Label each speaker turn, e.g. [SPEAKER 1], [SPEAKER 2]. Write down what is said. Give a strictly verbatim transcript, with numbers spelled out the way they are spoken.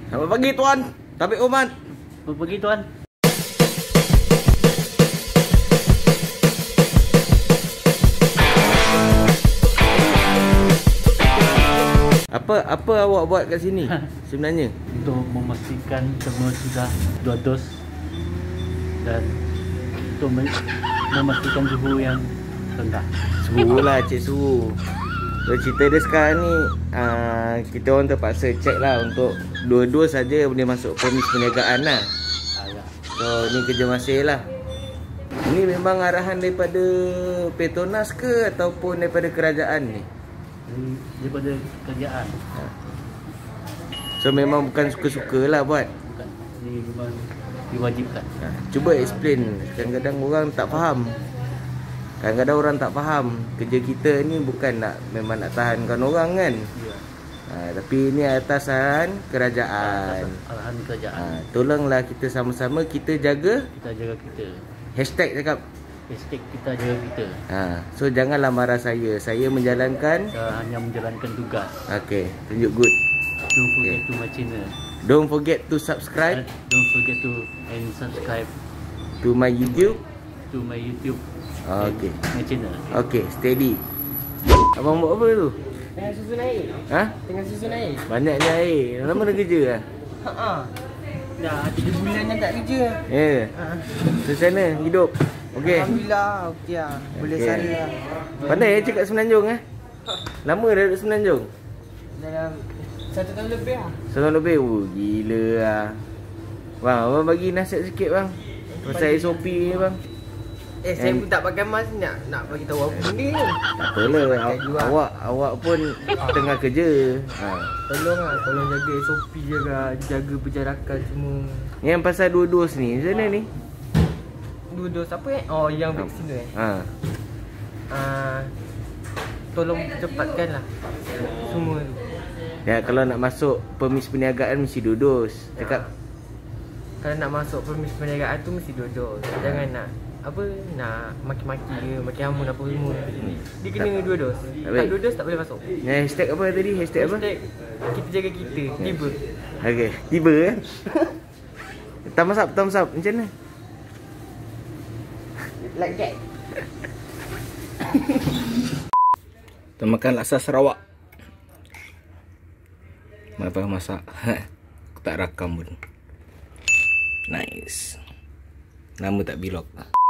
[SPEAKER 1] Selamat pagi tuan, tabik umat.
[SPEAKER 2] Selamat pagi tuan.
[SPEAKER 1] Apa apa awak buat kat sini sebenarnya?
[SPEAKER 2] Untuk memastikan semua sudah dua dos dan untuk memastikan suhu yang rendah.
[SPEAKER 1] Suruh lah cik suruh. So, cerita dia sekarang ni uh, kita orang terpaksa cek lah untuk dua dos saja boleh masuk permis perniagaan lah. So ni kerja masih lah. Ini memang arahan daripada Petronas ke ataupun daripada kerajaan ni?
[SPEAKER 2] Daripada kerajaan.
[SPEAKER 1] So memang bukan suka-suka lah buat.
[SPEAKER 2] Bukan. Ini memang diwajibkan.
[SPEAKER 1] Ha, cuba explain. Kadang-kadang orang tak faham. Kadang-kadang orang tak faham. Kerja kita ni bukan nak memang nak tahankan orang kan.
[SPEAKER 2] Ya.
[SPEAKER 1] Ha, tapi ini atas arahan kerajaan.
[SPEAKER 2] Arahan kerajaan.
[SPEAKER 1] Ha, tolonglah kita sama-sama kita jaga.
[SPEAKER 2] Kita jaga kita.
[SPEAKER 1] Hashtag cakap.
[SPEAKER 2] Hashtag kita jaga kita.
[SPEAKER 1] Ha, so janganlah marah saya. Saya menjalankan.
[SPEAKER 2] Kita hanya menjalankan tugas.
[SPEAKER 1] Okay, tunjuk good.
[SPEAKER 2] Don't forget
[SPEAKER 1] Okay.
[SPEAKER 2] to my channel.
[SPEAKER 1] Don't forget to subscribe
[SPEAKER 2] And don't forget to and subscribe
[SPEAKER 1] to my YouTube.
[SPEAKER 2] to my YouTube.
[SPEAKER 1] Okay.
[SPEAKER 2] My channel.
[SPEAKER 1] Okay, steady. Abang buat apa tu?
[SPEAKER 3] Tengah susun air.
[SPEAKER 1] Ha?
[SPEAKER 3] Tengah susun air.
[SPEAKER 1] Banyaknya air. Lama dah kerja lah?
[SPEAKER 3] Ha. Dah tiga bulan dah tak kerja.
[SPEAKER 1] Ya. Yeah.
[SPEAKER 3] Ha.
[SPEAKER 1] Macam mana hidup? Okey.
[SPEAKER 3] Alhamdulillah okey ah. Boleh
[SPEAKER 1] Okey.
[SPEAKER 3] sara lah.
[SPEAKER 1] Pandai ya cakap Semenanjung eh? Lama dah duduk Semenanjung?
[SPEAKER 3] Dalam satu tahun lebih ah.
[SPEAKER 1] Setahun lebih? Oh, gila lah. Bang, abang bagi nasihat sikit bang. Pasal S O P ni bang.
[SPEAKER 3] Eh saya
[SPEAKER 1] And-
[SPEAKER 3] pun tak pakai mask nak nak bagi tahu apa benda ni.
[SPEAKER 1] Tak apalah.
[SPEAKER 3] Pakai juga.
[SPEAKER 1] Awak awak pun tengah kerja. Ha.
[SPEAKER 3] Tolong ah, tolong jaga S O P, jaga jaga perjarakan semua.
[SPEAKER 1] Yang pasal dua dos ni, macam mana ni?
[SPEAKER 3] Dua dos apa eh? Oh yang vaksin tu eh.
[SPEAKER 1] Ha.
[SPEAKER 3] Ah tolong cepatkan lah semua tu.
[SPEAKER 1] Ya, kalau nak masuk permis perniagaan mesti dua dos. Cakap
[SPEAKER 3] Kalau nak masuk permis perniagaan tu mesti dua dos. Jangan nak apa nak maki-maki ke, maki hamun apa semua. Dia kena dua dos. Tak
[SPEAKER 1] baik.
[SPEAKER 3] dua dos tak boleh masuk.
[SPEAKER 1] yang hashtag apa tadi? Hashtag apa?
[SPEAKER 3] Hashtag kita jaga kita. Tiba.
[SPEAKER 1] Okey, tiba eh. Thumbs up, thumbs up. Macam mana?
[SPEAKER 3] Like that.
[SPEAKER 1] Kita makan laksa Sarawak. Apa masak? Aku tak rakam pun. Nice. Nama tak bilog.